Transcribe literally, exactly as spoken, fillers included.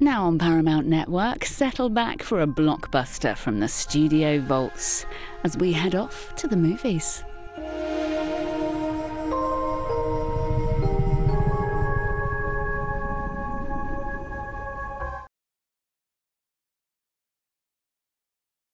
Now on Paramount Network, settle back for a blockbuster from the studio vaults as we head off to the movies.